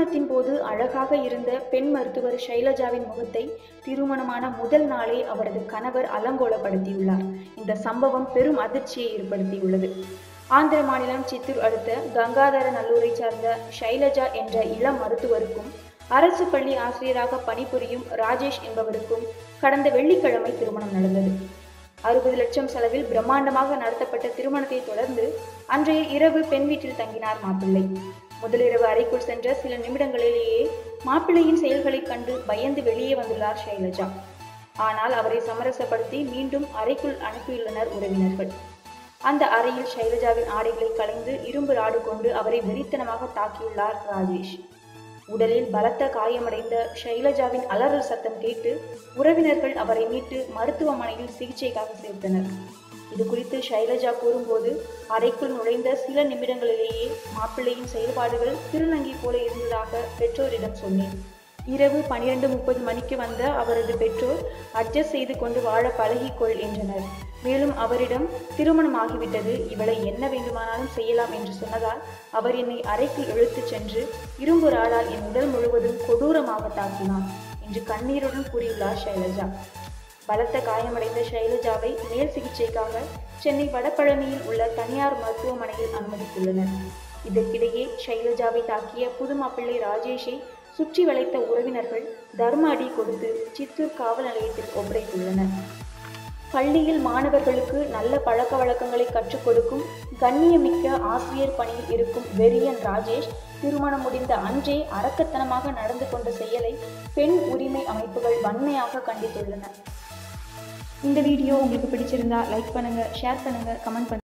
திருமணத்தின் போது அழகாக இருந்த பெண் மருத்துவர் ஷைலஜாவின் முகத்தை திருமணமான முதல் நாளே அவரது கணவர் அலங்கோலப்படுத்தியுள்ளார். இந்த சம்பவம் பெரும் அதிர்ச்சியை ஏற்படுத்தியுள்ளது. ஆந்திர மாநிலம் சித்தூர் அடுத்த கங்காதர நல்லூரை சார்ந்த ஷைலஜா என்ற இளம் மருத்துவருக்கும் அரசு பள்ளி ஆசிரியராக பணிபுரியும் ராஜேஷ் என்பவருக்கும் கடந்த வெள்ளிக்கிழமை திருமணம் நடந்தது. 60 லட்சம் செலவில் பிரம்மாண்டமாக நடத்தப்பட்ட திருமணத்தை தொடர்ந்து அன்றைய இரவு பெண் வீட்டில் தங்கினார் மாப்பிள்ளை. முதலிரவு அறைக்குள் சென்ற சில நிமிடங்களிலேயே மாப்பிள்ளையின் செயல்களைக் கண்டு பயந்து வெளியே வந்துள்ளார் ஷைலஜா. ஆனால் அவரை சமரசப்படுத்தி மீண்டும் அறைக்குள் அனுப்பியுள்ளனர் உறவினர்கள். அந்த அறையில் ஷைலஜாவின் ஆடைகளை களைந்து இரும்பு ராடு கொண்டு அவரை வெறித்தனமாக தாக்கியுள்ளார் ராஜேஷ். உடலில் பலத்த காயமடைந்த ஷைலஜாவின் அலறல் சத்தம் கேட்டு உறவினர்கள் அவரை மீட்டு மருத்துவமனையில் சிகிச்சைக்காக சேர்த்தனர். இது குறித்து ஷைலஜா கூறும்போது, அறைக்குள் நுழைந்த சில நிமிடங்களிலேயே மாப்பிள்ளையின் செயல்பாடுகள் திருநங்கை போல இருந்ததாக பெற்றோரிடம் சொன்னேன். இரவு 12:30 மணிக்கு வந்த அவரது பெற்றோர் அட்ஜஸ்ட் செய்து கொண்டு வாழ பழகிக்கொள் என்றனர். மேலும் அவரிடம் திருமணமாகிவிட்டது, இவளை என்ன வேண்டுமானாலும் செய்யலாம் என்று சொன்னதால் அவர் என்னை அறைக்குள் இழுத்துச் சென்று இரும்பு ராடால் என் உடல் முழுவதும் கொடூரமாக தாக்கினார் என்று கண்ணீருடன் கூறியுள்ளார் ஷைலஜா. பலத்த காயமடைந்த ஷைலஜாவை மேல் சிகிச்சைக்காக சென்னை வடபழனியில் உள்ள தனியார் மருத்துவமனையில் அனுமதித்துள்ளனர். இதற்கிடையே ஷைலஜாவை தாக்கிய புது மாப்பிள்ளை ராஜேஷை சுற்றி வளைத்த உறவினர்கள் தர்ம அடி கொடுத்து சித்தூர் காவல் நிலையத்தில் ஒப்படைத்துள்ளனர். பள்ளியில் மாணவர்களுக்கு நல்ல பழக்க வழக்கங்களை கற்றுக் கொடுக்கும் கண்ணியமிக்க ஆசிரியர் பணியில் இருக்கும் வெறியன் ராஜேஷ் திருமணம் முடிந்த அன்றே அரக்கத்தனமாக நடந்து கொண்ட செயலை பெண் உரிமை அமைப்புகள் வன்மையாக கண்டித்துள்ளன. இந்த வீடியோ உங்களுக்கு பிடிச்சிருந்தா லைக் பண்ணுங்க, ஷேர் பண்ணுங்க, கமெண்ட் பண்ணுங்க.